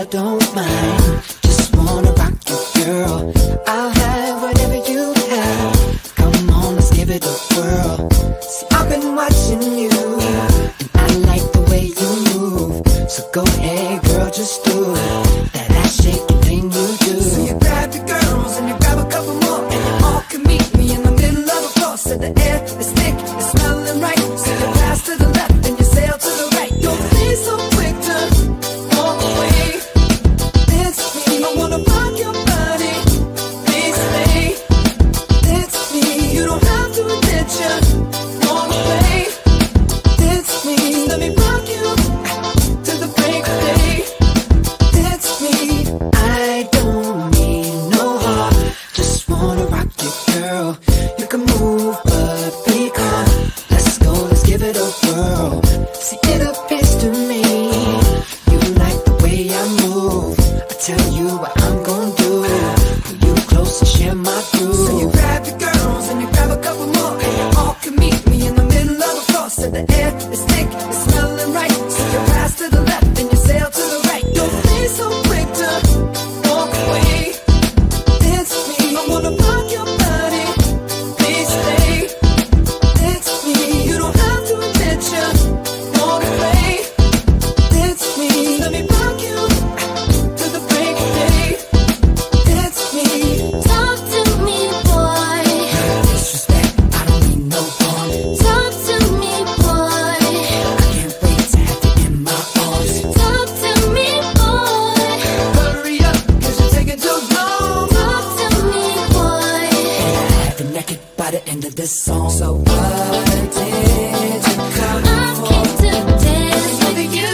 I don't mind. Just wanna rock you, girl. I'll have whatever you have. Come on, let's give it a whirl. See, I've been watching you, and I like the way you move. So go ahead, girl, just do that ass-shakin thing you do. So you grab your girls and you grab a couple more, and you all can meet me in the middle of the floor. So the air is thick, it's smelling right. So you pass to the left and you sail to the right. Don't be so quick to walk away. Dance with me, I wanna rock your body. Please stay. Dance with me, you don't have to admit you wanna play. Dance with me, let me rock you till the break of day. Dance with me, I don't need no heart, just wanna rock you, girl. You can move, but be calm. Let's go, let's give it a whirl. See, it appears to me you like the way I move. I tell you what I'm gonna do. Pull you close and share my groove. so you grab your girls and you grab a couple more, and you all can meet me in the middle of the floor. So the air is thick, it's smelling right. So you pass to the left and you sail to the right. Don't be so quick to walk away. Dance with me, I wanna rock your body. Please stay. Dance with me, you don't have to admit you wanna play. Dance with me, let me rock you till the break of day. Dance with me. Talk to me, boy. Disrespect, I don't need no harm. Talk to me, boy. I can't wait to have you in my arms. Talk to me, boy. Hurry up, 'cause you're taking too long. Talk to me, boy. I have you naked by the end of this song. So what did you come I for? came to dance with you.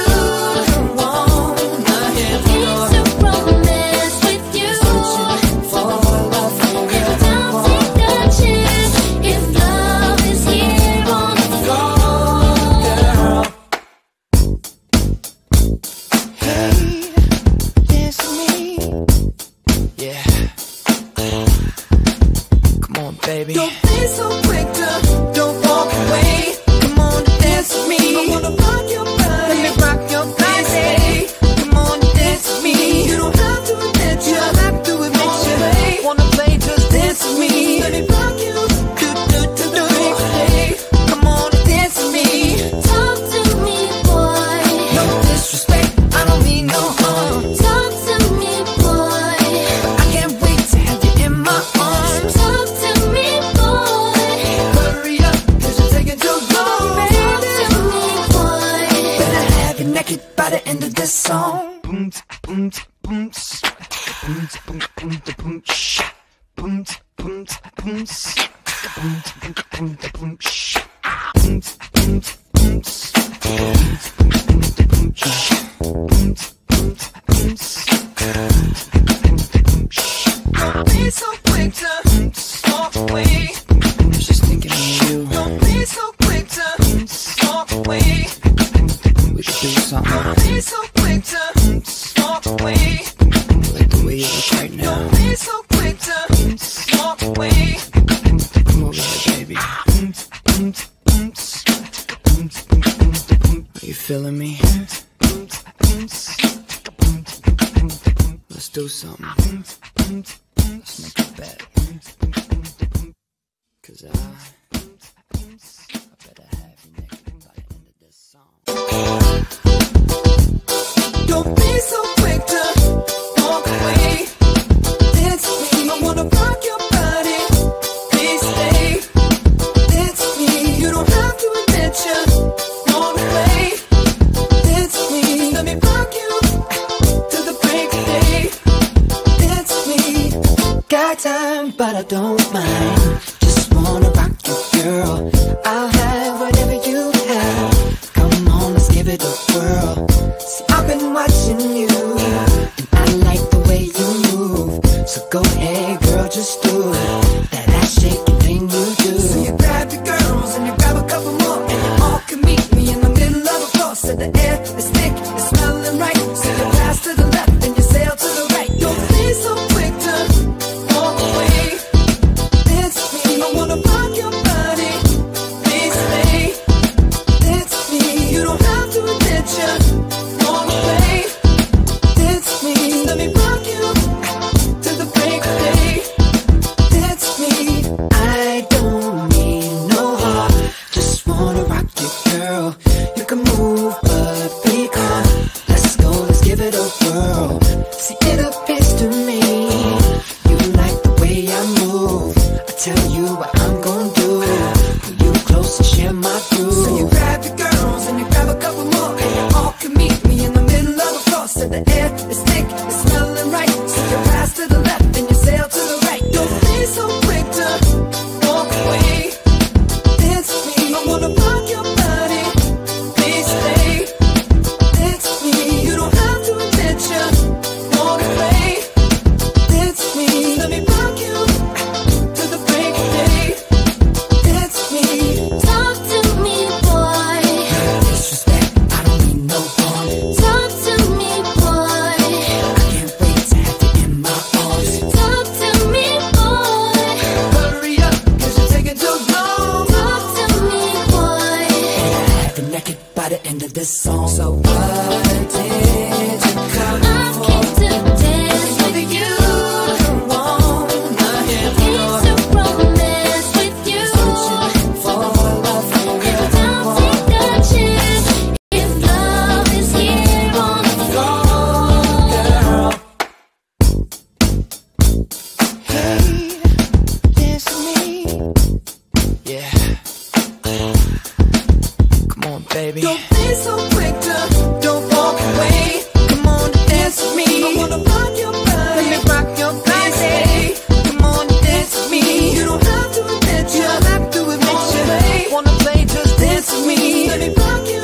It's a romance with you. If don't take a chance, if love is here on the floor. Hey, dance with me. Yeah. Come on, baby. Don't be so quick to don't walk away. Come on, dance with me. I wanna rock your body. Let me rock your body. Come on, dance with me. You don't have to admit you have to admit you wanna play. Just dance with me. Let me rock you. Do. Hey, come on, dance with me. Talk to me, boy. No disrespect, I don't mean no harm. Talk to me, boy. I can't wait to have you in my arms. Talk to me, boy. Hurry up, 'cause you're taking too long. Talk to me, boy. Better have you naked by the end of this song. Don't be so quick to walk away. I was just thinking of you. Don't be so quick to walk away. We could do something Don't be so quick to walk away. like the way you look right now. Don't be so quick to walk away. Come over here, baby. Are you feeling me? Let's do something. Let's make a bet. 'Cause I better have you naked by the end of this song. Don't be so quick to walk away. Dance with me, I wanna rock your body. Please stay. Dance with me, you don't have to admit you wanna play. Dance with me, let me rock you till the break of day. Dance with me. Got time, but I don't mind. Just wanna rock you, girl. I'll have whatever you have. Come on, let's give it a whirl. See, I've been watching you, and I like the way you move. So go ahead, girl, just do that ass-shakin thing you do. So you grab your girls and you grab a couple more, and you all can meet me in the middle of the floor. So the air is thick, it's smelling right. So you pass to the left and you sail to the right. Don't be so quick to walk away. Dance with me, this song. So what did you come for? I came to dance with you. Come on, I have Came to romance with you. searching for love for real. Don't take a chance if love is here on the floor. Girl, hey, dance with me. Yeah. Come on, baby. Don't be so quick to don't walk away. Come on, dance with me. I wanna rock your body. Let me rock your body. Come on, dance with me. You don't have to admit you. Don't have to admit you. Wanna play? Just dance with me. Let me rock you.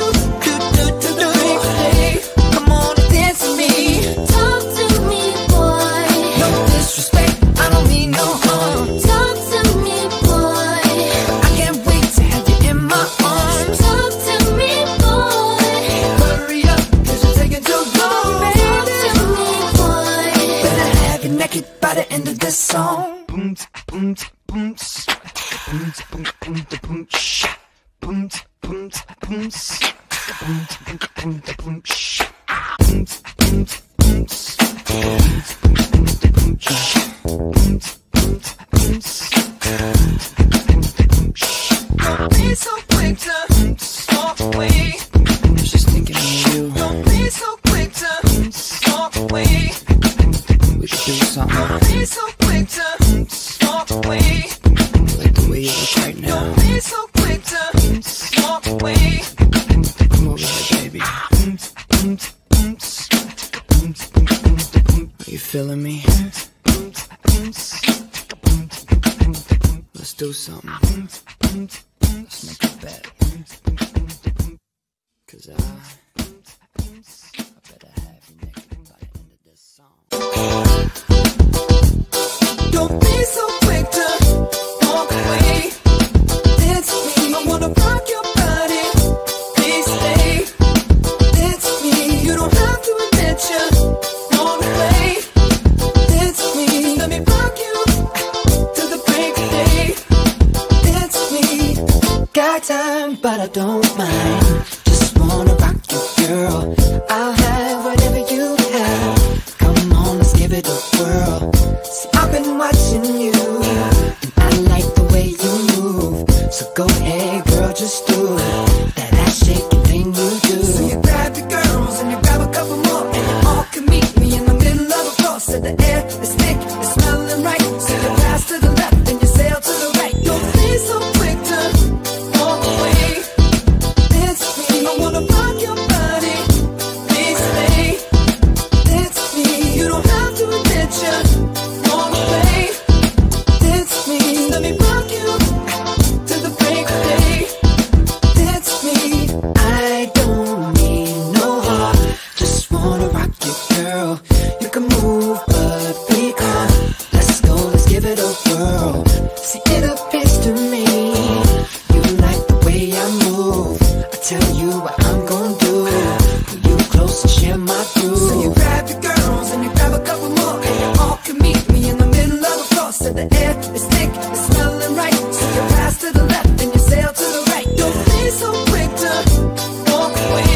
Hey, come on, dance with me. Talk to me, boy. No disrespect, I don't mean no harm. Talk to me, boy. I can't wait to have you in my arms. Talk to me, boy. Hurry up, 'cause you're taking too long, Talk baby. to me, boy. Better have you naked by the end of this song. Boom, boom, boom, boom, boom, boom, boom, sha. Boom, boom, boom, boom, boom, boom, sha. Boom, boom, boom, boom, boom, sha. Boom, boom, boom, boom, sha. Don't be so quick to walk away. I was just thinking of you. Don't be so quick to walk away. We could do something Don't be so quick to walk away. like the way you look right now. Don't be so quick to walk away. Come over here, baby. Are you feeling me? Let's do something. Let's make a bet. 'Cause I better have you naked by the end of this song. Don't be so quick to walk away. Dance with me. I wanna rock your body. Please stay. Dance with me. You don't have to admit you wanna play. Dance with me. Let me rock you till the break of day. Dance with me. Got time, but I don't mind. Just wanna rock you, girl. I'll have whatever you have. Come on, let's give it a whirl. See, I've been watching you, and I like the way you move. So go ahead, girl, just do it. That ass-shakin thing you do. So you grab your girls and you grab a couple more, and you all can meet me in the middle of the floor. So the air is thick, it's smelling right. So you pass to the left and you sail to the right. Don't be so quick to walk away. Dance with me, I wanna rock your body. Please stay. Dance with me, you don't have to admit you wanna play. Dance with me, let me rock you till the break of day. Dance with me. I don't need no heart, just wanna rock you, girl. You can move, but be calm. Let's go, let's give it a whirl. See, it appears to me you like the way I move. I tell you what I'm gonna do. Pull you close and share my So you groove. grab your girls and you grab a couple more, and you all can meet me in the middle of the floor. So the air is thick, it's smelling right. So you pass to the left and you sail to the right. Don't be so quick to walk away.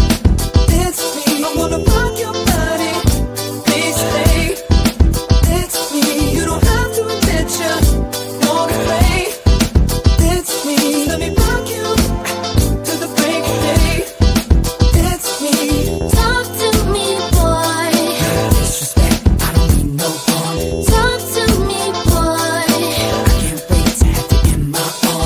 Dance with me, I wanna rock your body. Please stay. Dance with me, you don't have to admit you wanna play. Dance with me, let me rock you till the break of day. Dance with me. Talk to me, boy. Disrespect, I don't mean no harm. Talk to me, boy. I can't wait to have you in my arms.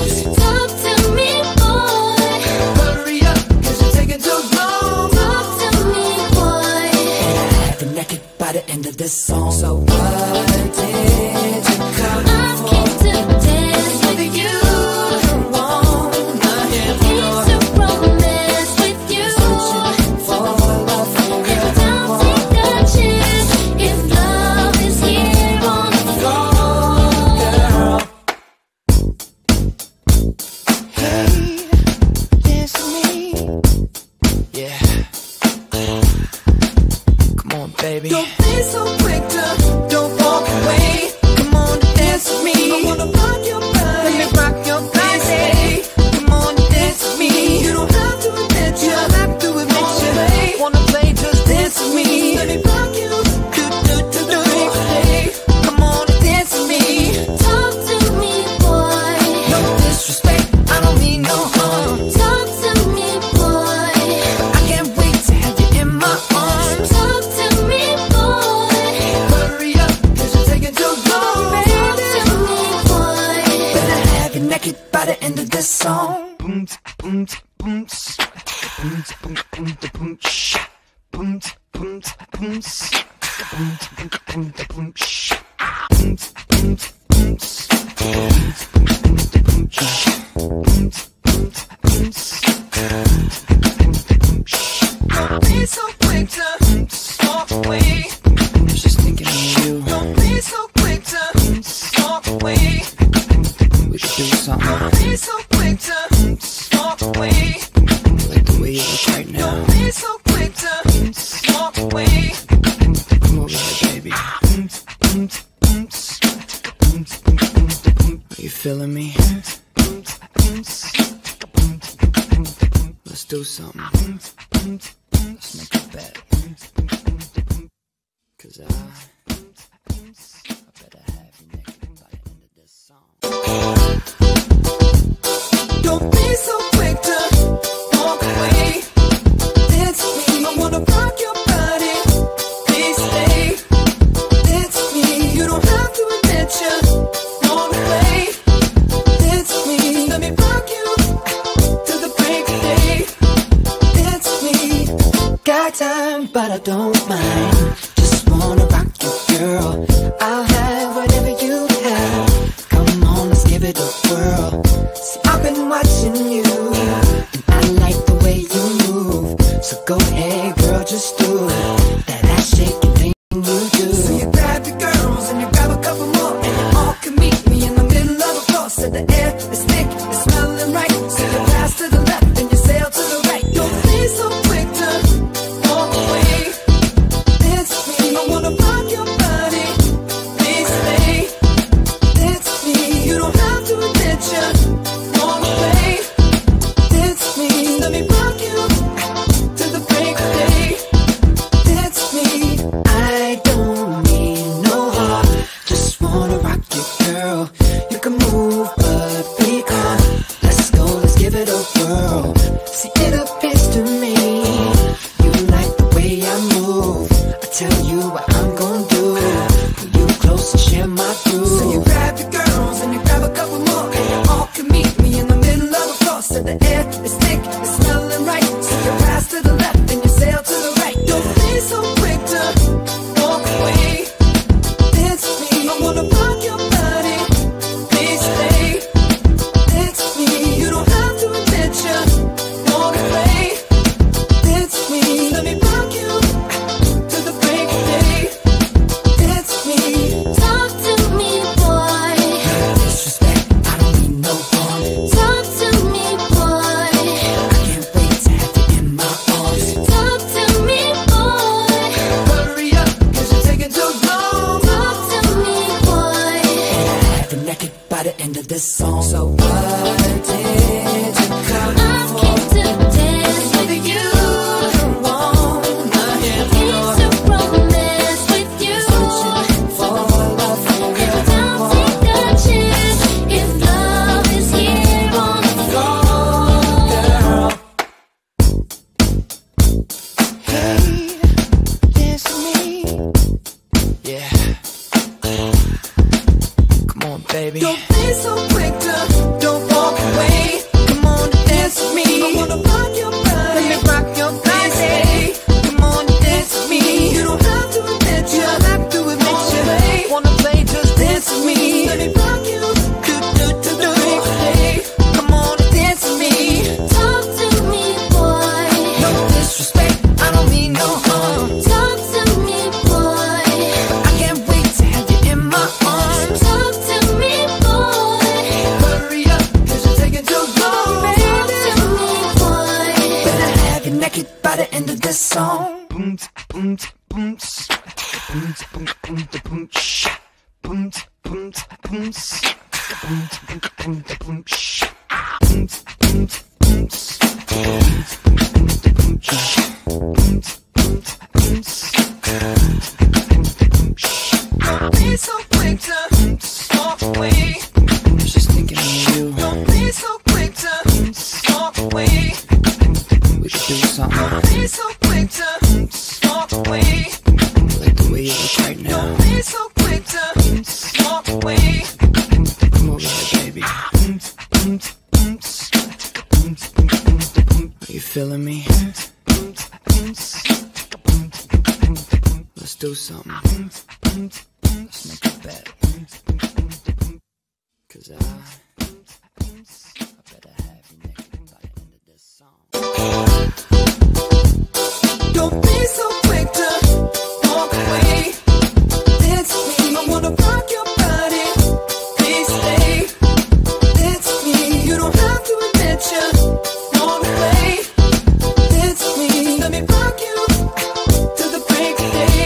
mean no harm. Talk to me, boy. I can't wait to have you in my arms. Talk to me, boy. Hurry up, 'cause you're taking too long. Talk to me, boy. Better have you naked by the end of this song. Boom, boom, boom, boom, boom, boom, boom, sha. Boom, boom, boom, boom, boom, boom, boom, sha. Boom, boom, boom, boom, boom, sha. Boom, boom, boom, boom, sha. Don't be so quick to walk away. I was just thinking of you. Don't be so quick to walk away. We could do something Don't be so quick to walk away. like the way you look right now. Don't be so quick to walk away. Come over here, baby. Are you feeling me? Let's do something. Let's make a bet. 'Cause I better have you naked by the end of this song. Don't be so quick to walk away. It's me. I wanna rock your body. Please stay. It's me. You don't have to admit you wanna play. It's me. Let me rock you to the break of day. It's me. Got time, but I don't mind. Just wanna rock you, girl. I'll have whatever you have. Come on, let's give it a whirl. See, I've been watching you, and I like the way you move. So go ahead, girl, just do it. That ass-shakin thing you do. So you grab your girls and you grab a couple more, and you all can meet me in the middle of the floor. So the air is thick, it's smelling right. So you pass to the left and you sail to the right. Don't be so quick to walk away. It's me. I wanna rock your body. Please stay. It's me. You don't have to admit you wanna play. It's me. Let me rock you to the break of day. It's me. I don't need no heart. Just wanna rock you, girl. You can move, but be calm. Let's go, let's give it a whirl. See, it appears to me you like the way I move. I tell you what I'm gonna do. Pull you close and share my groove. So you grab your girls and you grab a couple more, and you all can meet me in the middle of the floor. So the air is thick, it's smelling right. So you pass to the left and you sail to the right. Don't be so quick to walk away. It's me. I wanna rock your body. Please stay. It's me. You don't have to admit you wanna play. It's me. Let me rock you to the break of day. It's me. Talk to me, boy. Disrespect, I don't mean no harm. Talk to me, boy. I can't wait to have you in my arms. Talk to me, boy. Hurry up, 'cause you're taking too long. Talk to me, boy. Have you naked by the end of this song. So what did you come I came to dance with you. wanna hear Came to romance with you. for love for real? Don't take a chance if love is here on the floor. Girl. Hey, dance with me. Yeah. Come on, baby. Don't be so quick to don't walk away. Come on, dance with me. I wanna rock your body. Let me rock your body. Come on, dance with me. You don't have to admit you. Have to admit you. Wanna play, just dance with me. Let me rock you. Do. Hey, come on, dance with me. Talk to me, boy. No disrespect, I don't mean no harm. Talk to me, boy. I can't wait to have you in my arms. Talk to me, boy. Hurry up, 'cause you're taking too long. Talk to me, boy. Better have you naked by the end of this song. Boom, boom, boom, boom, boom, boom, boom, sha. Boom, boom, boom, boom, boom, boom, sha. Boom, boom, boom, boom, boom, sha. Boom, boom, boom, boom, sha. Don't be so quick to walk away. I was just thinking of you. Don't be so quick to Are you feeling me? Let's do something. Let's make a bet. 'Cause I better have you naked by the end of this song. Don't be so quick to walk away. It's me. I wanna rock your body. Please stay. It's me. You don't have to admit you wanna play. It's me. Let me rock you to the break of day.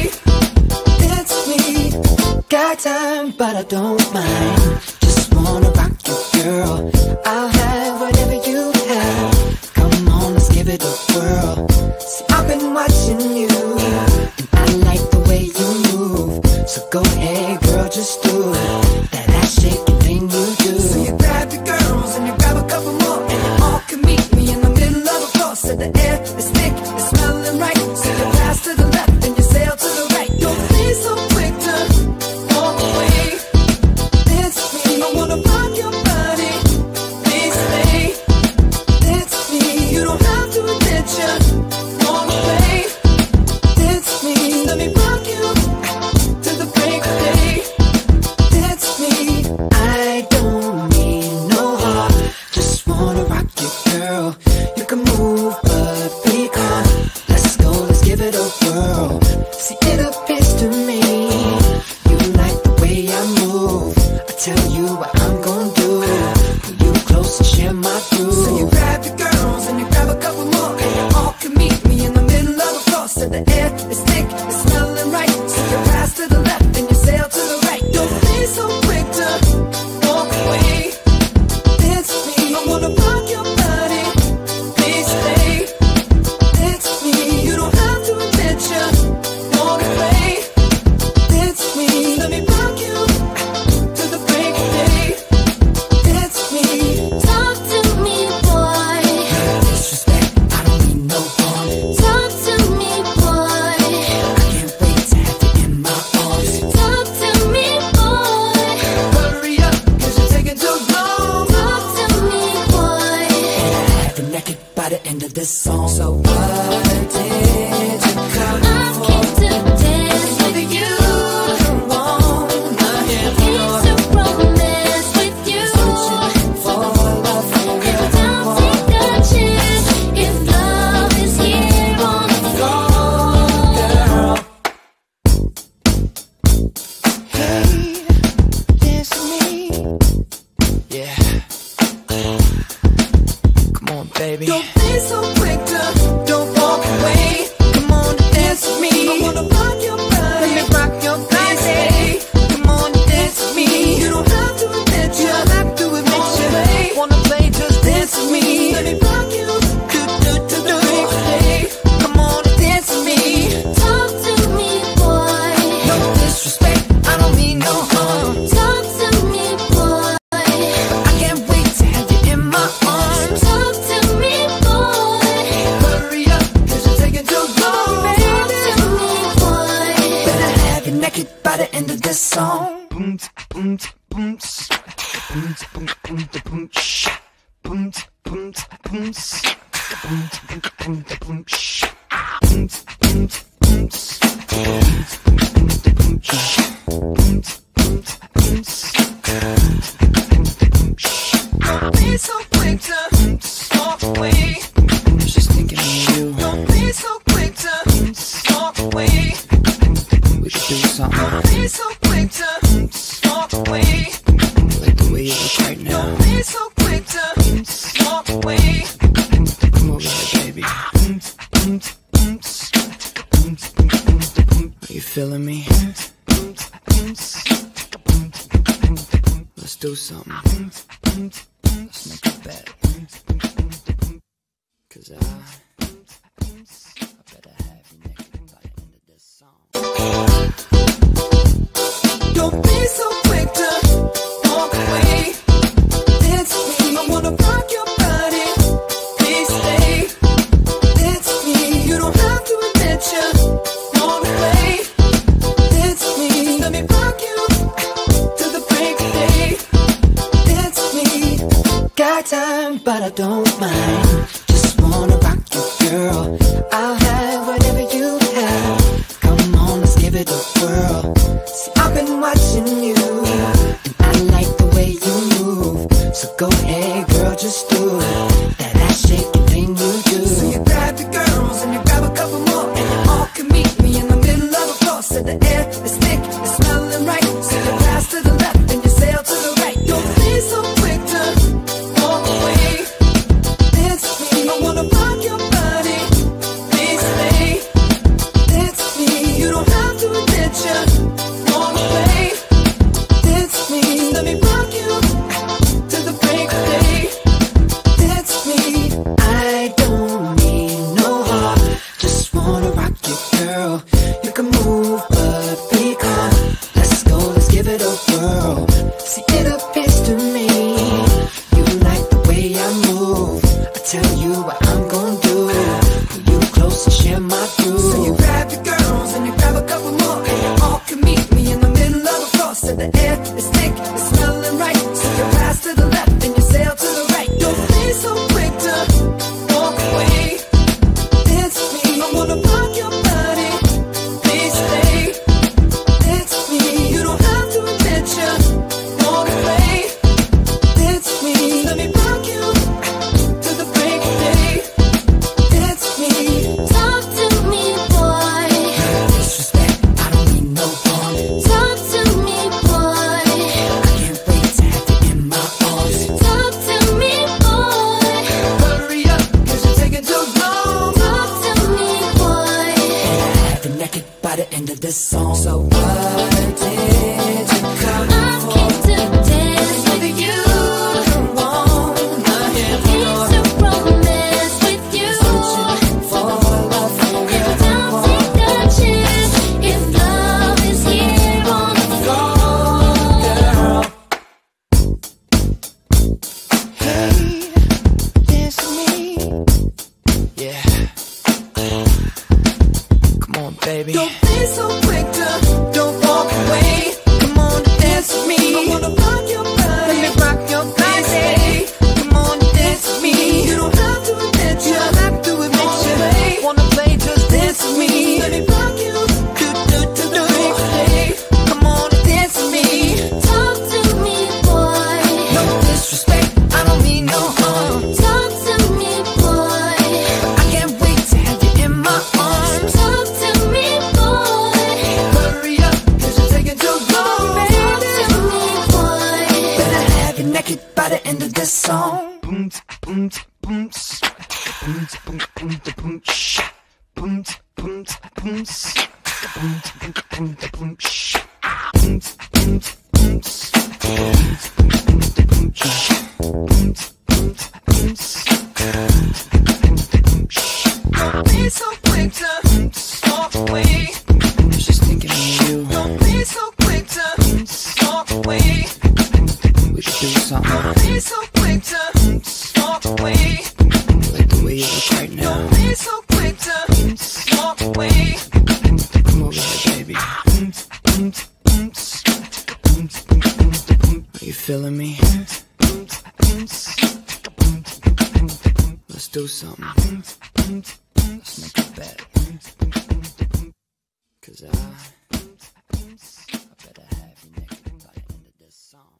It's me. Got time, but I don't mind. Just wanna rock you, girl. I'll have whatever you have. Come on, let's give it a whirl. See, I've been watching you, and I like the way you move. So go ahead, girl, just do that ass-shakin thing you do. So you grab your girls and you grab a couple more, and you all can meet me in the middle of the floor. So the air is thick, it's smelling right. So you pass to the left and you sail to the right. Don't be so quick to walk away. It's me. I wanna rock your body. Please stay. It's me. You don't have to admit you wanna play. It's me. Let me rock you to the break of day. It's me. I don't need no heart. Just wanna rock you, girl. You can move, but be calm. Let's go, let's give it a whirl. See, it appears to me you like the way I move. I tell you what I'm gonna do. Pull you close and share my groove. So you grab your girls and you grab a couple more, and you all can meet me in the middle of the floor. So the air is thick, it's smelling right. So you pass to the left and you sail to the right. Don't be so quick to walk away. It's me. I wanna rock your body. Please stay. It's me. You don't have to admit you wanna play. It's me. Let me rock you to the break of day. It's me. Talk to me, boy. Disrespect, I don't mean no harm. Talk to me, boy. I can't wait to have you in my arms. Talk to me, boy. Hurry up, 'cause you're taking too long. Talk to me, boy. I have you naked by the end of this song. So what did you come I for? came to dance with you. Wanna have Came to romance with you. for love for real. Don't take a chance if love is here on the floor. Girl. Hey, dance with me. Yeah. Come on, baby. Don't be so quick to don't walk away. Come on, dance with me. I wanna rock your body. Let me rock your body. Come on, dance with me. You don't have to admit you. Wanna play, just dance with me. Let me rock you. Do the break of day. Come on, dance with me. Talk to me, boy. No disrespect, I don't mean no harm. Talk to me, boy. I can't wait to have you in my arms. Talk to me, boy. Hurry up, 'cause you're taking too long. Talk to me, boy. Better have you naked by the end of this song. Boom, boom, boom, boom, boom, boom, boom, shh. Boom, boom, boom, boom, boom, boom, shh. Boom, boom, boom, boom, boom, shh. Boom, boom, boom, boom, shh. Don't be so quick to walk away. I was just thinking of you. Don't be so quick to walk away. We could do something Don't be so quick to walk away. like the way you look right now. Don't be so quick to walk away. Come over here, baby. Are you feeling me? Let's do something. Let's make a bet. 'Cause I better have you naked by the end of this song. Don't be so quick to walk away. It's me. I wanna rock your body. Please stay. It's me. You don't have to admit you wanna play. It's me. Let me rock you to the break of day. time, but I don't mind. Just wanna rock you, girl. I'll have whatever you have. Come on, let's give it a whirl. See, I've been watching you, and I like the way you move. So go ahead, girl, just do it. That ass-shakin thing you do. So you grab your girls and you grab a couple more, and you all can meet me in the middle of the floor. So the air is thick, it's smelling right. So you pass to the left and you sail to the right. Don't be so quick to walk away. Dance with me, I wanna rock your body. Please stay. Dance with me, you don't have to admit you wanna play. Dance with me, let me rock you to the break of day. Dance with me, I don't need no heart, just wanna rock you, girl. You can move, but be calm. Let's go, let's give it a whirl. See, it appears to me you like the way I move. I tell you what I'm gonna do. Pull you close and share my groove. so you grab your girls and you grab a couple more, and you all can meet me in the middle of the floor. So the air is thick, it's smelling right. So you pass to the left and you sail to the right. Don't be so quick to walk away. Dance with me, I wanna rock your body. Please stay. Dance with me, you don't have to admit you wanna play. Dance with me, let me rock you to the break of day. Dance with me. Talk to me, boy. Disrespect, I don't need no harm. Talk to me, boy. I can't wait to have you in my arms. Talk to me, boy. Hurry up, 'cause you're taking too long. Talk to me, boy. Have you naked by the end of this song. So What did you come I came to dance with you. wanna hear Came to romance with you. for love? If don't take a chance, if love is here on the floor. hey, dance with me. Yeah. Come on, baby. Don't be so quick to don't walk away. Come on, dance with me. I wanna rock your body. Let me rock your body. Come on, dance with me. You don't have to admit you. Have to admit you wanna play. Just dance with me. Let me rock you. Do the way. Come on, dance with me. Talk to me, boy. No disrespect, I don't mean no harm. Talk to me, boy. I can't wait to have you in my arms. Talk to me, boy. Hurry up, 'cause you're taking too long. Talk to me, boy. Better have you naked by the end of this song. Boom, boom, boom, boom, boom, boom, boom, sha. Boom, boom, boom, boom, boom, boom, boom, sha. Boom, boom, boom, boom, boom, sha. Boom, boom, boom, boom, sha. Don't be so quick to walk away. Just thinking of you. Don't be so quick to walk away. We could do something Don't be so quick to walk away. like the way you look right now. Don't be so quick to walk away. Come over here, baby. Are you feeling me? Let's do something. Let's make a bet. 'Cause I better have you naked by the end of this song.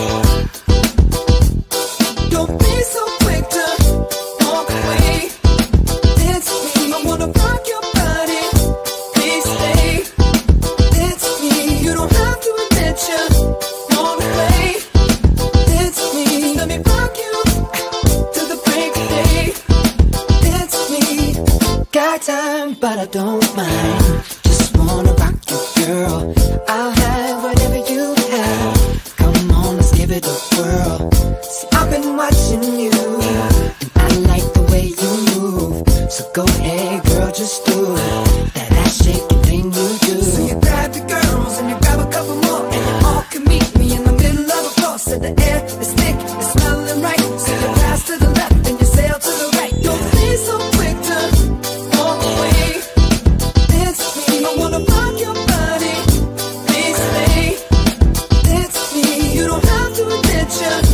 Don't be so quick to walk away. Dance with me, I wanna rock your body. Please stay. Dance with me, you don't have to admit you wanna play. Dance with me, let me rock you to the break of day. Dance with me. Got time, but I don't mind. Just wanna rock you, girl. I'll have whatever you have. Come on, let's give it a whirl. See, I've been watching you, and I like the way you move. So go ahead, girl, just do it. That ass-shakin thing you do. So you grab your girls and you grab a couple more, and you all can meet me in the middle of the floor. So the air is thick, it's smelling right. So you pass to the left and you sail to the right. Don't be so quick to walk away. Dance with me, I wanna rock your body. Please stay. Dance with me, you don't have to admit you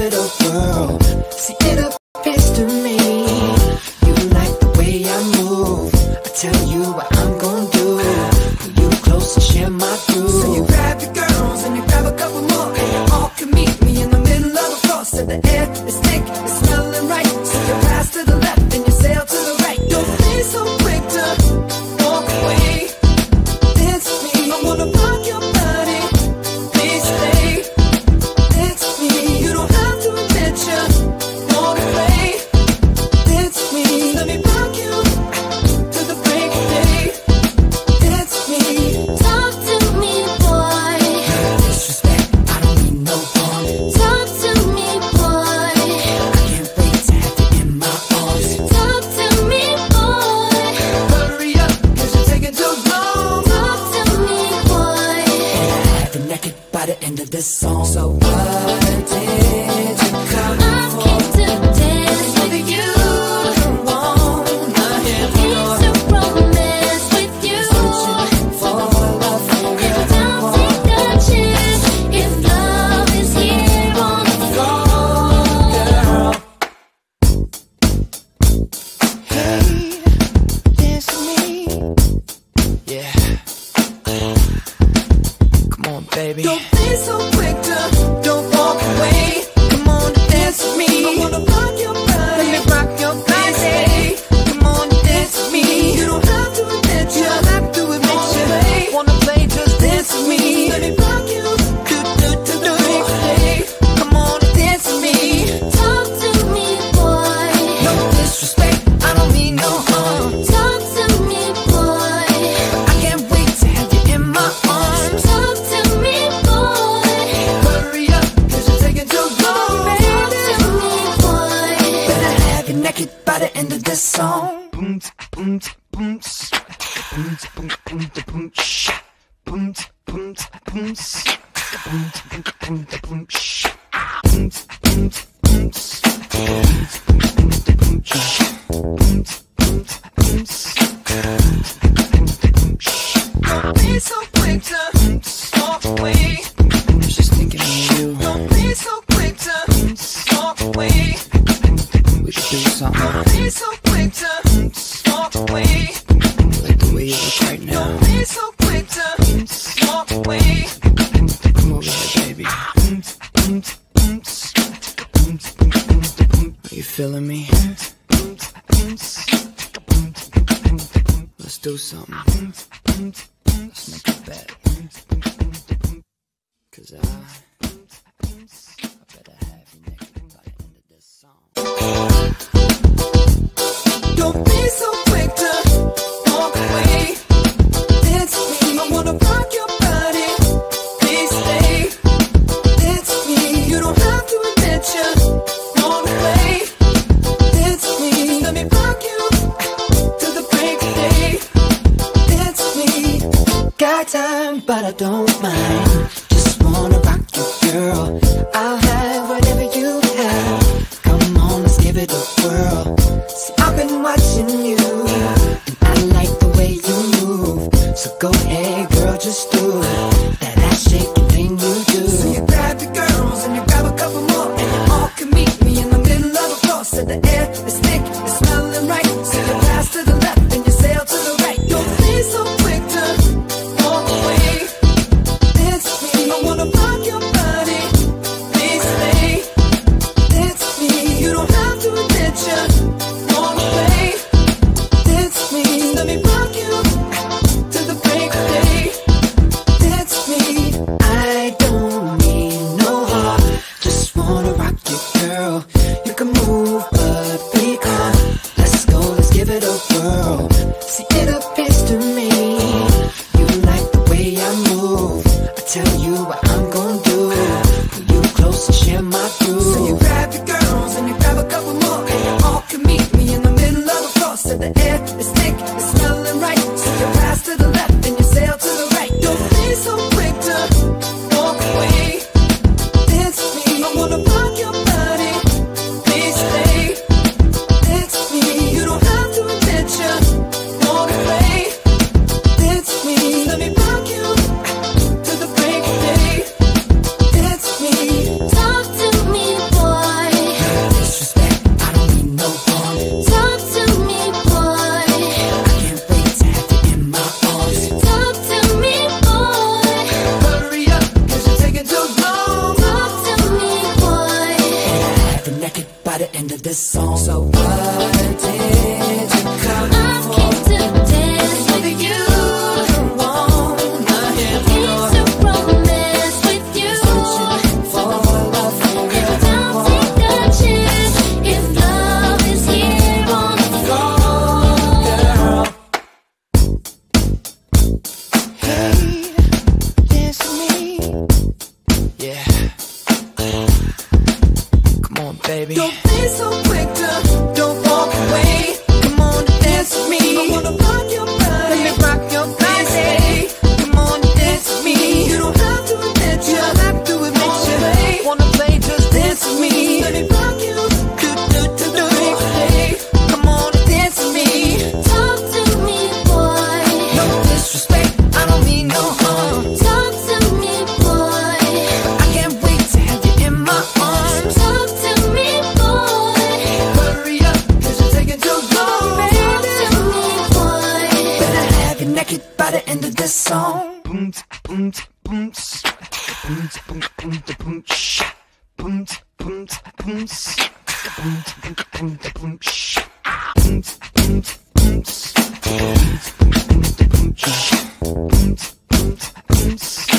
it a whirl. See, it appears to me you like the way I move. I tell you what I'm gonna do. Pull you close and share my groove. So you grab your girls and you grab a couple more, and you all can meet me in the middle of the floor. So the air is thick, it's smelling right. So you pass to the left and you sail to the right. Don't be so quick to walk away. Dance with me, I wanna rock your body. Please stay. Dance with me, you don't have to admit you wanna play. Dance with me, let me rock you to the break of day. Dance with me. Talk to me, boy. Disrespect, I don't mean no harm. Talk to me, boy. I can't wait to have you in my arms. Talk to me, boy. Hurry up, cause you're taking too long. Talk to me, boy. Have you naked by the end of this song. So what did you come I came to dance with you. you wanna hear Came to romance with you. for love? If don't take a chance, if love is here on the floor. Hey, dance with me. Yeah. Come on, baby. Don't be so quick to don't walk away. Come on, dance with me. I wanna rock your body. Let me rock your body. Come on, dance with me. You don't have to admit you. Don't have to admit you. Wanna play? Just dance with me. Let me rock you. Do. Hey, come on, dance with me. Talk to me, boy. No disrespect, I don't mean no harm. Talk to me, boy. I can't wait to have you in my arms. Talk to me, boy. Hurry up, cause you're taking too long. Talk to me, boy. Better have you naked by the end of this song. Boom, boom, boom, boom, boom, boom, boom, boom, boom, boom, boom, boom, boom, boom, Don't be so quick to walk away. just thinking of you. Don't be so quick to walk away. We could do something Don't be so quick to walk away. like the way you look right now. Don't be so quick to walk away. Come over here, baby. Are you feeling me? Let's do something. Let's make a bet. 'Cause I better have you naked by the end of this song. Don't be so quick to walk away. Dance with me, I wanna rock your body. Please stay. Dance with me, you don't have to admit you wanna play. Dance with me, let me rock you to the break of day. Dance with me. Got time, but I don't mind. Just wanna rock you, girl. I'll have whatever you have. Come on, let's give it a whirl. See, I've been watching you, and I like the way you move. So go ahead, girl, just do that ass-shakin thing you do. So you grab your girls and you grab a couple more, and you all can meet me in the middle of the floor. So the air is thick, it's smelling right. So you pass to the left and you sail to the right. Don't be so quick to walk away. Dance the end of this song. So what did you come I came to dance with you. It's a romance with you. Don't take a chance if love is here on the floor. Girl, hey, dance with me. Yeah. Come on, baby. Don't be so quick to, don't walk away. Come on, dance with me. I wanna rock your body. Let me rock your body. Come on, dance with me. You don't have to admit you. Wanna play, just dance with me. Let me rock you. Come on, dance with me. Talk to me, boy. No disrespect, I don't mean no harm. Talk to me, boy. I can't wait to have you in my arms. Talk to me, boy. Hurry up, 'cause you're taking too long. Talk to me, boy. Better have you naked by the end of this song. Boom, boom, boom, boom, boom, boom, boom, shh. Boom, boom, boom, boom, boom, boom, boom, shh. Boom, boom, boom, boom, boom, shh. Boom, boom, boom,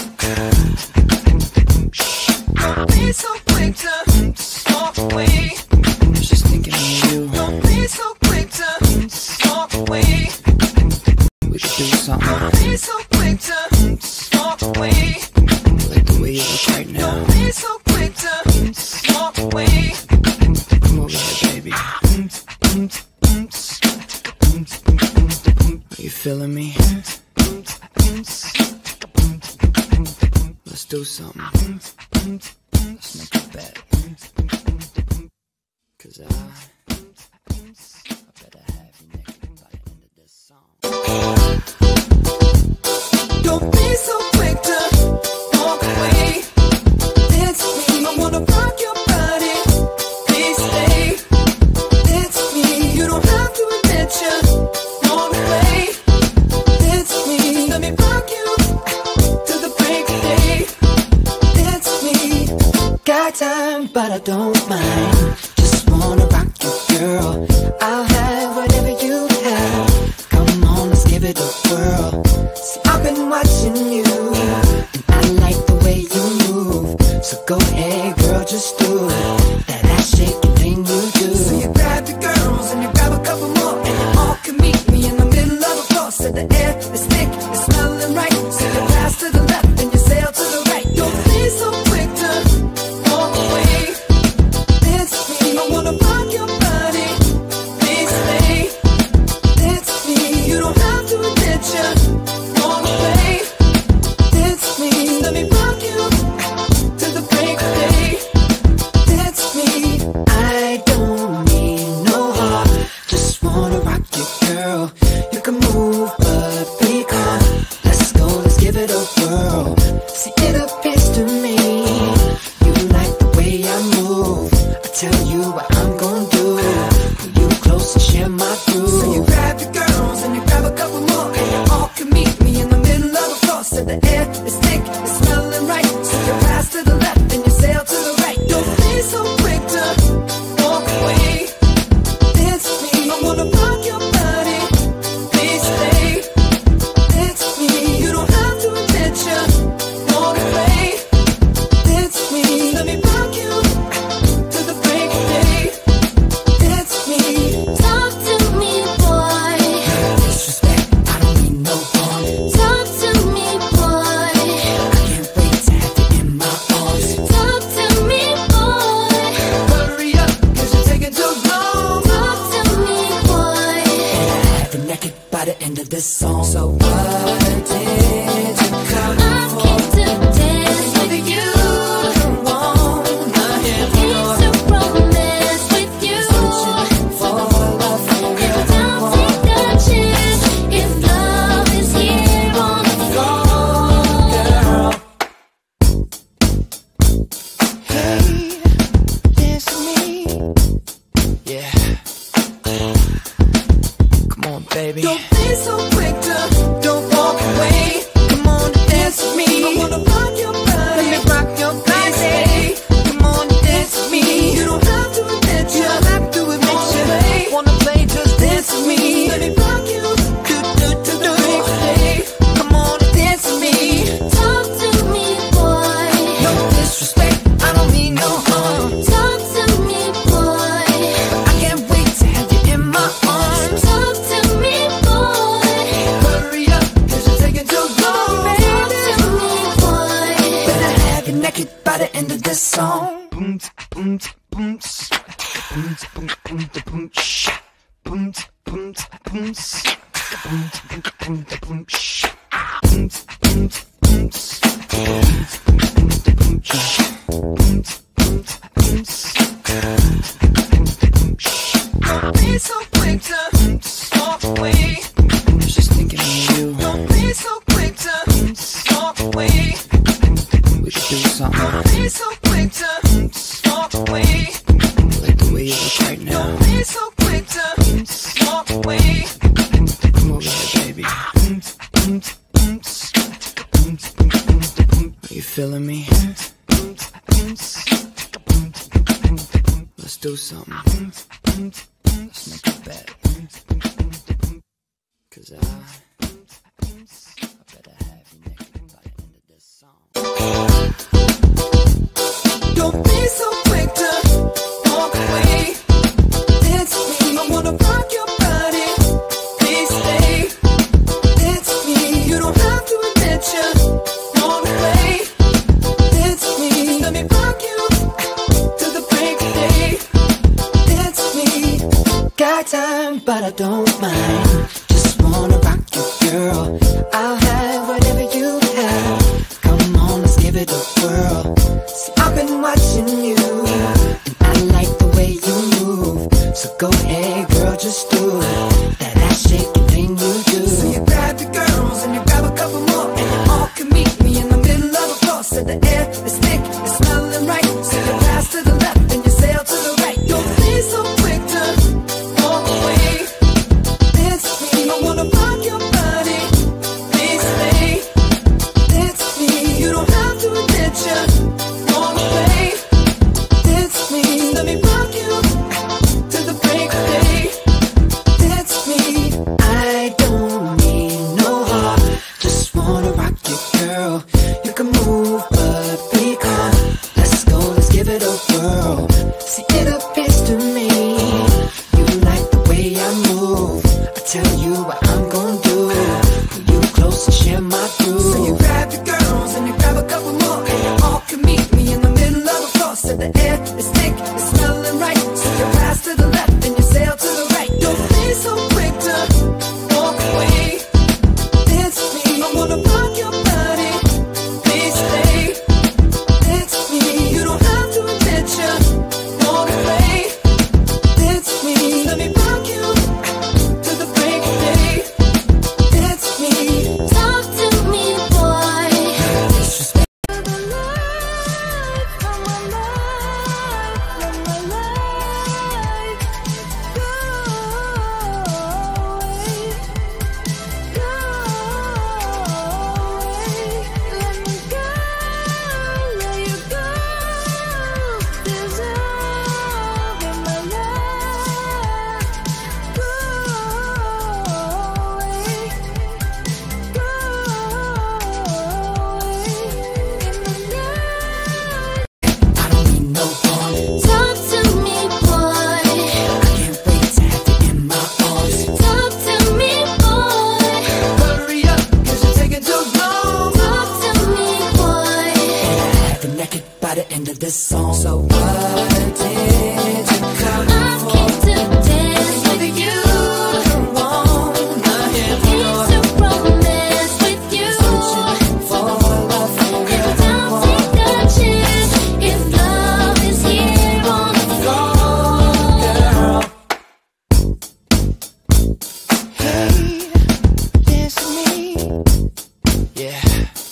boom, shh. Don't be so quick to walk away. I was just thinking of you. Don't be so quick to walk away. We should do something Don't be so quick to walk away. like the way you look right now. Don't be so quick to walk away. Come over here, baby. Are you feeling me? Let's do something. Let's make a bet. 'Cause I better have you naked by the end of this song. Don't be so quick to walk away. Dance with me. I wanna rock your body. Please stay. Dance with me. You don't have to admit you want away. Dance with me. Let me rock you to the break of day. Dance with me. Got time, but I don't mind. Just wanna rock you, girl. I'll have whatever you have. Come on, let's give it a whirl. See, I've been watching you, and I like the way you move. So go ahead, girl, just do it. That ass-shakin thing you do. So you grab your girls and you grab a couple more, and you all can meet me in the middle of the floor. So the air is thick, it's smelling right. So you pass to the left and you sail to the right. Don't be so quick to walk away. Dance with me, I wanna rock your body. Please stay. Dance with me, you don't have to admit you want away. Dance with me, let me rock you to the break of day. Dance with me. I don't need no heart, just wanna rock you, girl. You can move, but be calm. Let's go, let's give it a whirl. See, it appears to me you like the way I move. I tell you what I'm gonna do. Pull you close and share my groove. So you grab your girls and you grab a couple more, and you all can meet me in the middle of the floor. So the air is thick, it's smelling right. So you pass to the left and you sail to the right. Don't be so quick to walk away. Dance with me, I wanna rock your body. Please stay. Dance with me, you don't have to admit you want away. Dance with me, let me rock you to the break of day. Dance with me. Talk to me, boy. Disrespect, I don't mean no harm. Talk to me, boy. I can't wait to have you in my arms. Talk to me, boy. Hurry up, 'cause you're taking too long. Talk to me, boy. Have you naked by the end of this song. So what did you come I for? came to dance with you. It's a romance with you. For love, Don't take a chance if love is here on the floor. girl. Hey, dance with me. Yeah. Come on, baby. Don't be so quick to, don't walk away. Come on, dance with me. I wanna rock your body. Let me rock your body. Come on, dance with me. You don't have to admit you Don't be so quick to walk away. I was just thinking of you. Don't be so quick to walk away. We could do something Don't be so quick to walk away. like the way you look right now. Don't be so quick to walk away. Come over here, baby. Are you feeling me? Let's do something. Let's make a bet. 'Cause I better have you naked by the end of this song. Don't be so quick to walk away. It's me. I wanna rock your body. Please stay. It's me. You don't have to admit you want to play. It's me. Let me rock you to the break of day. It's me. Got time, but I don't mind. Just wanna rock you, girl. I'll have whatever you have. Come on, let's give it a whirl. See, I've been watching you, and I like the way you move. So go ahead, girl, just do that ass-shakin thing you do. So you grab your girls and you grab a couple more, and you all can meet me in the middle of the floor. So the air is thick, it's smelling right. So you pass to the left and you sail to the right. Don't be so quick to walk away. It's me. I wanna rock your body. Please stay. It's me. You don't have to admit you wanna play. It's me. Let me rock you to the break of day. It's me. I don't need no heart. Just wanna rock you, girl. You can move, but be calm. Let's go, let's give it a whirl. See, it appears to me you like the way I move. I tell you what I'm gonna do. Pull you close and share my groove. So you grab your girls and you grab a couple more, and you all can meet me in the middle of the floor. So the air is thick, it's smelling right. So you pass to the left and you sail to the right. Don't be so quick to walk away. It's me. I wanna rock your body. Please stay. It's me. You don't have to admit you wanna play. It's me. Let me rock you to the break of day. It's me. Talk to me, boy. I don't need no harm. Talk to me, boy. I can't wait to have you in my arms. Talk to me, boy. Hurry up, 'cause you're taking too long. Talk to me, boy. Have you naked by the end of this song. So what did you come I for? came to dance with you. Wanna hear me Came to romance with you. for love, And I'll take a chance if love is here on the floor. girl. Hey, dance with me. Yeah.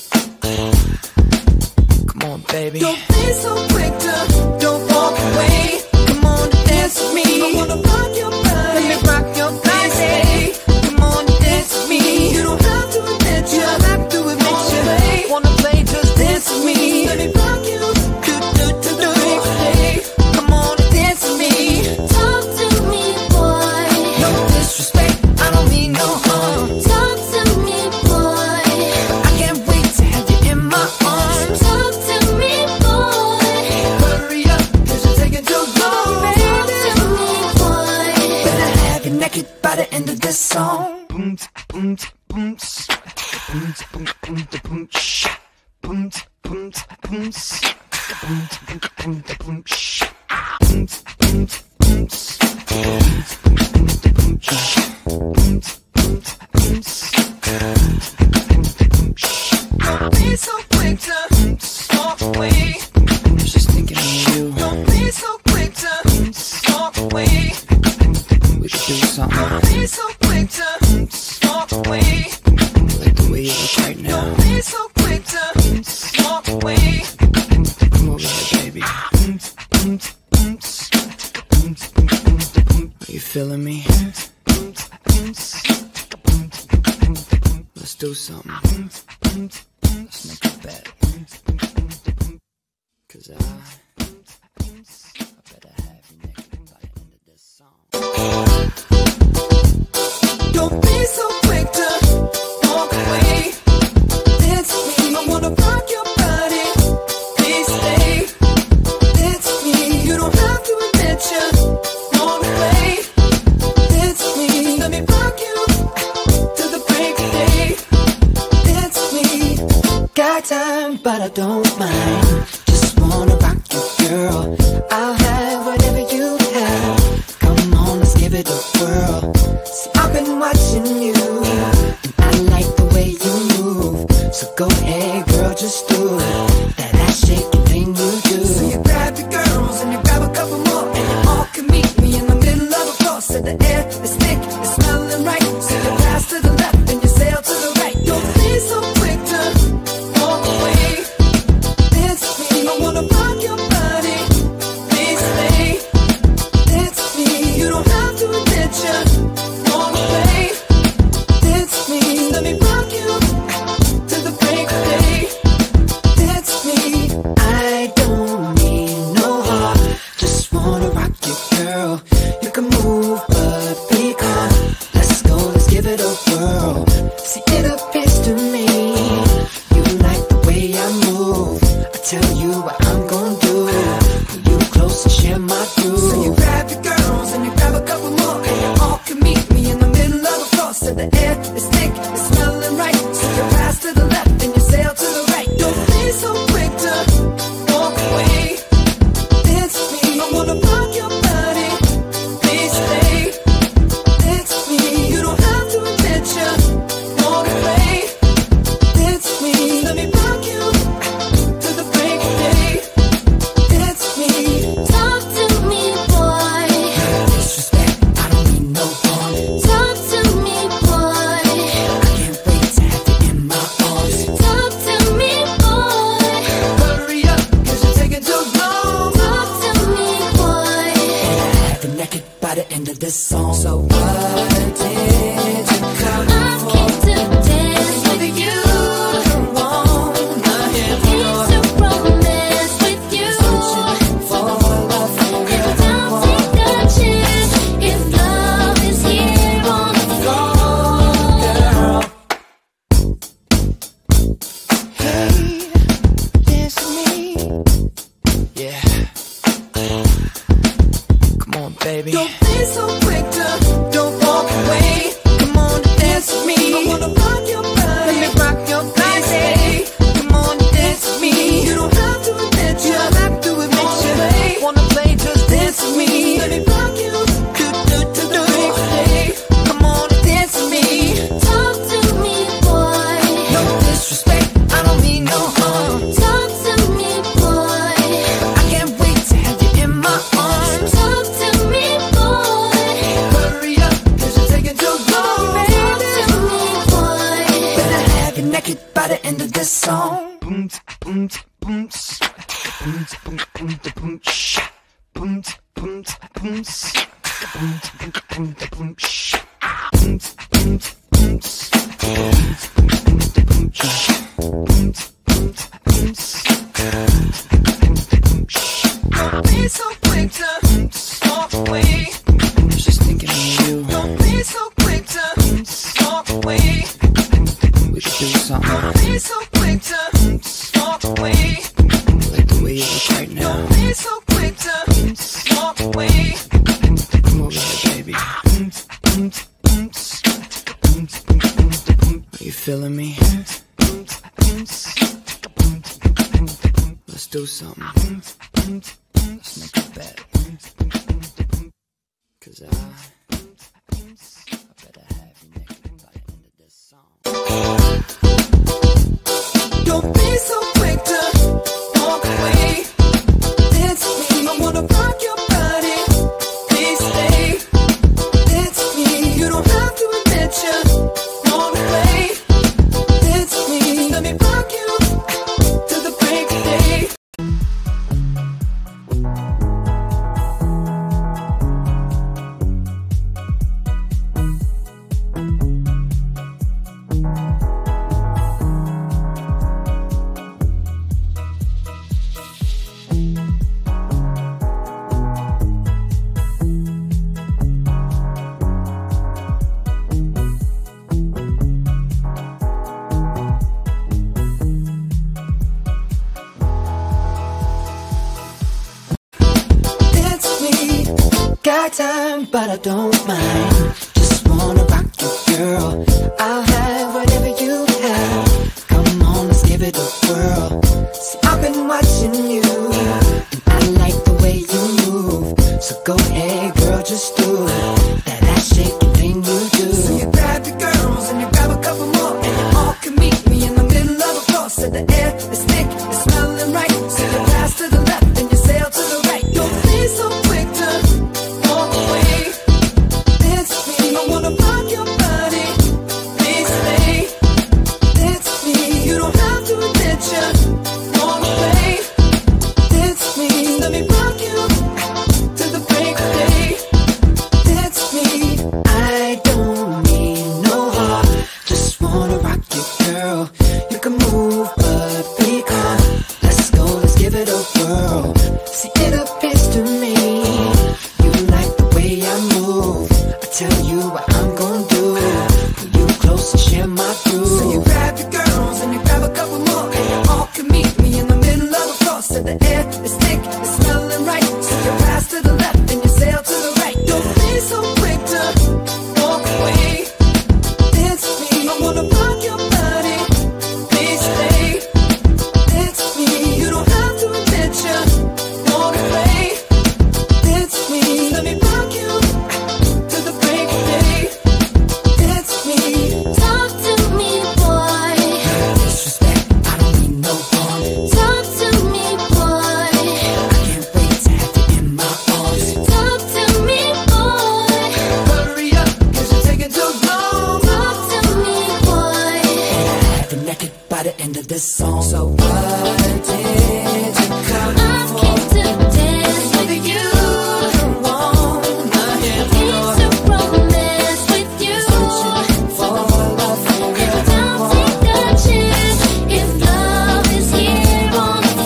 Come on, baby. Don't be so quick to don't walk away. Come on, dance with me. I wanna rock your body. Let me rock your body. Come on, dance with me. You don't have to admit you. Don't have to admit you. Wanna play? Just dance with me. Let me rock you. Do the way. Come on, dance with me. Talk to me, boy. No disrespect. I don't mean no harm. Talk to me, boy. I can't wait to have you in my arms. Talk to me, boy. Hurry up, 'cause you're taking too long. Talk to me, boy. Better have you naked by the end of this song. away. We could do something. Don't be so quick to walk away. Like the way you look right now. Don't be so quick to walk away. Come over here, baby. Are you feeling me? Let's do something. Let's make a bet. 'Cause I better have you naked by the end of this song. Don't be so quick to walk away. It's me. I wanna rock your body. Please stay. It's me. You don't have to admit you want to play. It's me. Let me rock you to the break of day. It's me. Got time, but I don't mind. Just wanna rock you, girl. I'll have whatever you have. Come on, let's give it a whirl. See, I've been watching you, and I like the way you move. So go ahead, girl, just do that ass-shakin thing you do. So you grab your girls and you grab a couple more, and you all can meet me in the middle of the floor. Said the air is thick, it's smelling right. So you pass to the left and you sail to the right. Don't be so quick to walk away. It's me. I wanna rock your body. Please stay. It's me. You don't have to admit you wanna play. It's me. Let me rock you to the break of day. It's me. I don't need no heart. Just wanna rock you, girl. You can move, but be calm. Let's go, let's give it a whirl. See, it appears to me you like the way I move. I tell you what I'm gonna do. Pull you close and share my groove. So you grab your girls and you grab a couple more, and you all can meet me in the middle of the floor. So the air is thick, it's smelling right. So you pass to the left and you sail to the right. Don't be so quick to walk away. It's me. I wanna rock your body. Please stay. It's me. You don't have to admit you wanna play. It's me. Let me rock you to the break of day. It's me. Talk to me, boy. Disrespect, I don't need no harm. Talk to me, boy. I can't wait to have you in my arms. Talk to me, boy. Hurry up, 'cause you're taking too long. Talk to me, boy. Have you naked by the end of this song. So what did you come I came to dance with you. wanna hear Came to romance with you. for love? Every time take a chance. If love is here on the floor. Hey, dance with me. Yeah. Come on, baby. Don't be so quick to don't walk away. Come on, dance with me. I wanna rock your body. Let me rock your body. Come on, dance with me. You don't have to admit you. Wanna play, just dance with me. Let me rock you. Do. Come on, dance with me. Talk to me, boy. No disrespect, I don't mean no harm. Talk to me, boy. I can't wait to have you in my arms. Talk to me, boy. Hurry up, 'cause you're taking too long. Talk to me, boy. Better have you naked by the end of this song. Don't be so quick to walk away. Just thinking of you. Don't be so quick to walk away. We could do something. Don't be so quick to walk away. Like the way you look right now. Don't be so quick to walk away. Come over here, baby. Are you feeling me? Let's do something. Let's make a bet. 'Cause I better have you naked by the end of this song. Don't be so quick to walk away. It's me. I wanna rock your body. Please Got time, but I don't mind. Just wanna rock you, girl. I'll have whatever you have. Come on, let's give it a whirl. See, I've been watching you, and I like the way you move. So go ahead, girl, just do it. That ass-shakin thing you do. So you grab your girls and you grab a couple more, and you all can meet me in the middle of the floor. So the air is thick, it's smelling right. So you pass to the left and you sail to the right. Don't be so quick to walk away. Dance with me, I wanna rock your body. Please stay. Dance with me, you don't have to admit you want away. Dance with me, let me rock you to the break of day. Dance with me. I don't need no heart, just wanna rock you, girl. You can move, but be calm. Let's go, let's give it a whirl. See, it appears to me you like the way I move. I tell you what I'm gonna do. Pull you close and share my groove. So you grab your girls and you grab a couple more, and you all can meet me in the middle of the floor. So the air is thick, it's smelling right. So you pass to the left and you sail to the right. Don't be so quick to walk away. Dance with me, I wanna rock your body. Please stay. Dance with me, you don't have to admit you want to play. Dance with me, let me rock you to the break of day. Dance with me. Talk to me, boy. Disrespect, I don't need no harm. Talk to me, boy. I can't wait to have you in my arms. Talk to me, boy. Hurry up, 'cause you're taking too long. Talk to me, boy. Have you naked by the end of this song. So what did you come I came to dance with you. wanna hear Came to romance with you. for love? And don't take a chance if love is here on the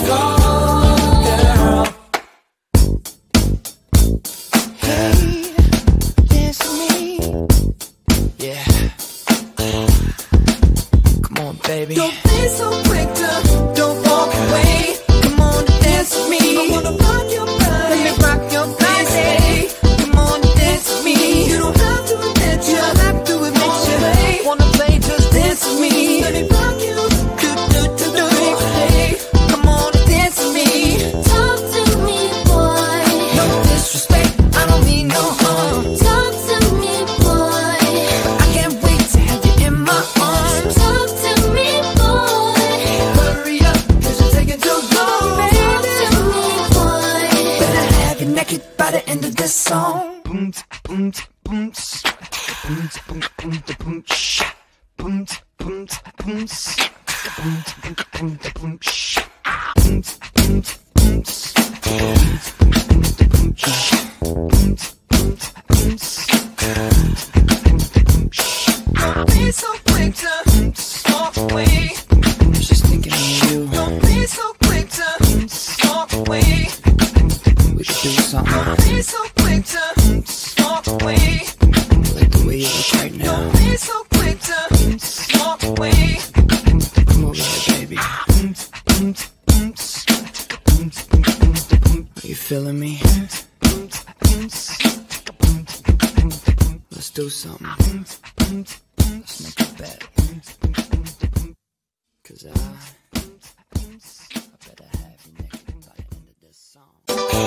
floor. Hey, dance with me. Yeah. Come on, baby. Don't be so quick to don't walk away. Come on, dance with me. I wanna rock your body. Let me rock your body. Come on, dance with me. You don't have to admit you. Don't have to admit you. Wanna play? Just dance with me. Let me rock you. Do the break of day. Come on, dance with me. Talk to me, boy. No disrespect, I don't mean no harm. Talk to me, boy. I can't wait to have you in my arms. Talk to me, boy. Hurry up, 'cause you're taking too long. Talk to me, boy. Better have you naked by the end of this song. Boom, boom, boom, boom, boom, boom, boom, sha. Boom, boom, boom, boom, boom, boom, boom, sha. Boom, boom, boom, boom, boom, sha. Boom, boom, boom, boom, sha. Don't be so quick to walk away. I was just thinking of you. Don't be so quick to walk away. We could do something Don't be so quick to walk away. like the way you look right now. Don't be so quick to walk away. Come over here, baby. Are you feeling me? Let's do something. Let's make a bet. 'Cause I better have you naked by the end of this song.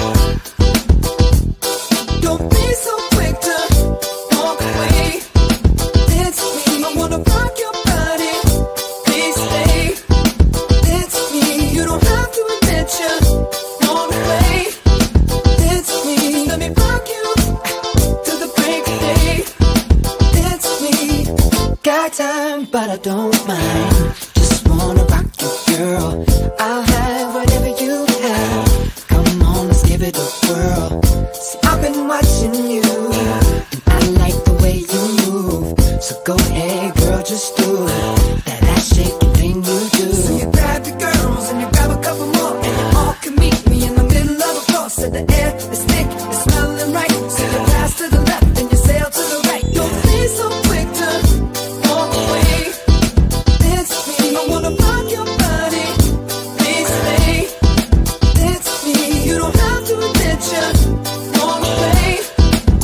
Don't be so quick to walk away. Dance with me, I wanna rock your body. Please stay. Dance with me, you don't have to admit you want to play. Dance with me, let me rock you to the break of day. Dance with me. Got time, but I don't mind. Just wanna rock you, girl. I'll have whatever you have. Come on, let's give it a whirl. See, I've been watching you, and I like the way you move. So go ahead, girl, just do it. That ass-shakin thing you do. So you grab your girls and you grab a couple more, and you all can meet me in the middle of the floor. So the air is thick, it's smelling right. So you pass to the left and you sail to the right. Don't be so quick to walk away. Dance with me, I wanna rock your body. Please stay. Dance with me, you don't have to admit you want to play.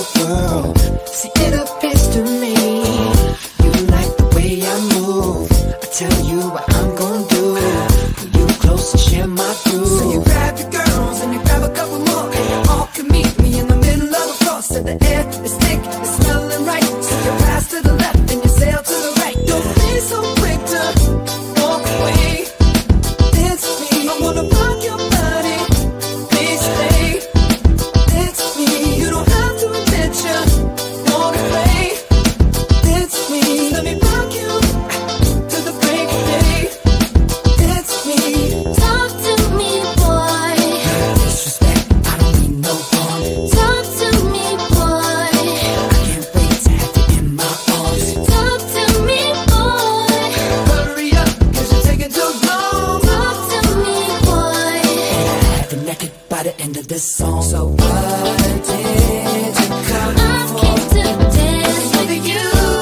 whirl. See, it appears to me you like the way I move. I tell you what I'm gonna do. Pull you close and share my groove. So you grab your girls and you grab a couple more, and you all can meet me in the middle of the floor. So the air is thick, it's smelling right. So you pass to the left and you sail to the right. Don't be so quick to walk away. Dance with me, I wanna rock your body. Please stay. Dance with me, you don't have to admit you wanna play. Dance with me, let me rock you to the break of day. Dance with me. Talk to me, boy. Disrespect, I don't mean no harm. Talk to me, boy. I can't wait to have you in my arms. Talk to me, boy. Hurry up, cause you're taking too long. Talk to me, boy. I have you naked by the end of this song. So what did you come I came to dance with you.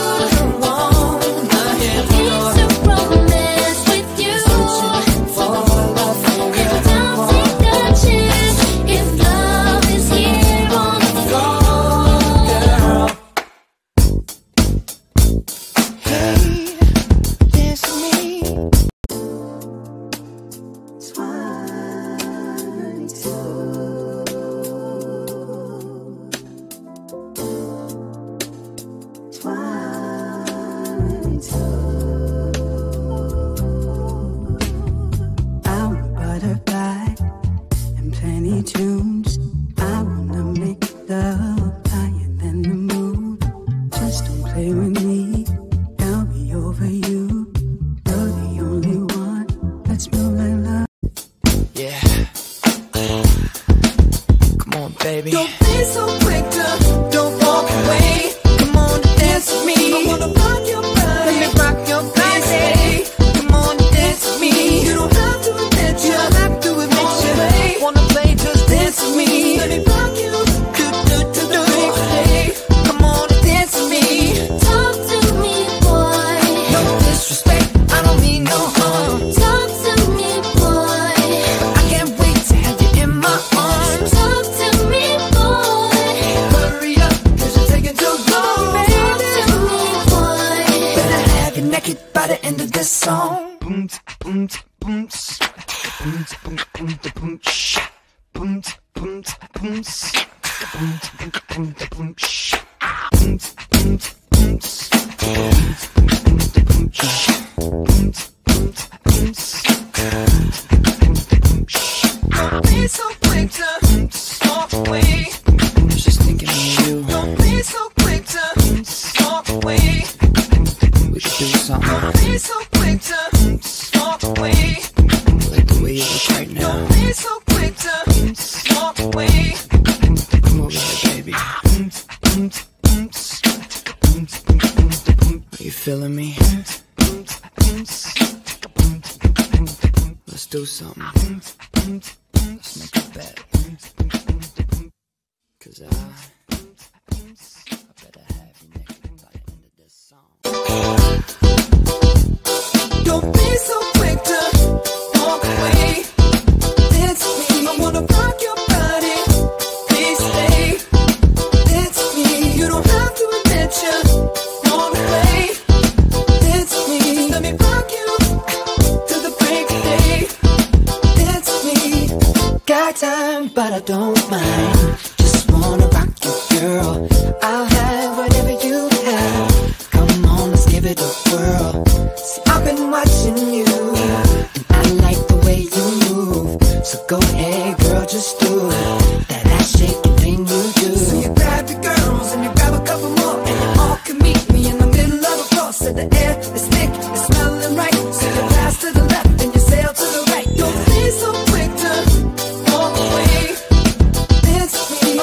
Came to romance with you. If don't take a chance, if love is here on the floor. dance with me? I'm a butterfly and plenty tunes. I wanna make love higher than the moon. Just don't play with me, I'll be over you. You're the only one. Let's move like love. Yeah. Come on, baby. Don't be so quick to don't walk away. Come on, dance with me. I wanna rock your body. Let me rock your body. Come on, dance with me. You don't have to admit you. Wanna play, just dance with me. Let me rock you to the break of day. Come on, dance with me. Talk to me, boy. No disrespect, I don't mean no harm. Talk to me, boy. I can't wait to have you in my arms. Talk to me, boy. Hurry up, cause you're taking too long. Talk to me, boy. Better have you naked by the end of this song. Boom, boom, boom, boom, boom, boom, boom, shh. Boom, boom, boom, boom, boom, boom, boom, shh. Boom, boom, boom, boom, boom, shh. Boom, boom, boom, boom, shh. Don't be so quick to walk away. I was just thinking of you. Don't be so quick to walk away. We should do something Don't be so quick to walk away. like the way you look right now. Don't be so quick to walk away. Come over here, baby. Are you feeling me? Let's do something. Let's make a bet. 'Cause I better have you naked by the end of this song. Don't be so quick to walk away. Dance with me, I wanna rock your body. Please stay. Dance with me, you don't have to admit you wanna play. Dance with me, let me rock you to the break of day. Dance with me. Got time, but I don't mind. Just wanna rock you, girl. I'll have whatever you have. Come on, let's give it a whirl. See, I've been watching you, and I like the way you move. So go ahead, girl, just do that ass-shakin thing you do. So you grab your girls and you grab a couple more, and you all can meet me in the middle of the floor. So the air is thick, it's smelling right. So you pass to the left and you sail to the right. Don't be so quick to walk away. Dance with me,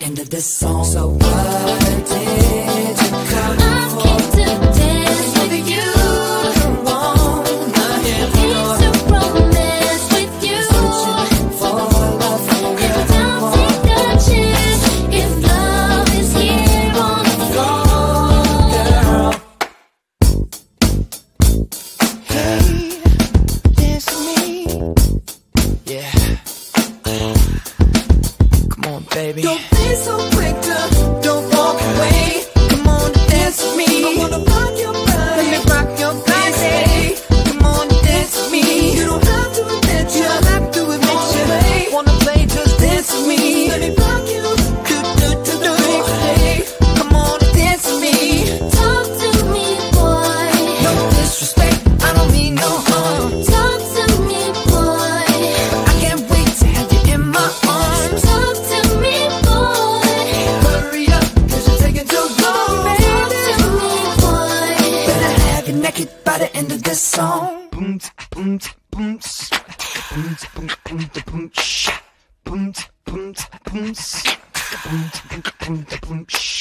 end of this song. So what did you come for? I came to dance with you. Came to romance with you. For love, for And I'll take a chance if love is here on the floor. girl. Hey, dance with me. Yeah. Come on, baby. Don't be so quick to, don't walk away. Come on, dance with me. I wanna rock your body. Let me rock your body. Come on, dance with me. You don't have to admit you. Wanna play, just dance with me. Let me rock you. Hey, come on, dance with me. Talk to me, boy. No disrespect, I don't mean no harm. Talk to me, boy. I can't wait to have you in my arms. Talk to me, boy. Hurry up, cause you're taking too long, Talk baby. to me, boy. Better have you naked by the end of this song. Boom, boom, boom, boom, boom, boom, boom, boom, boom, boom, boom, boom, boom, boom,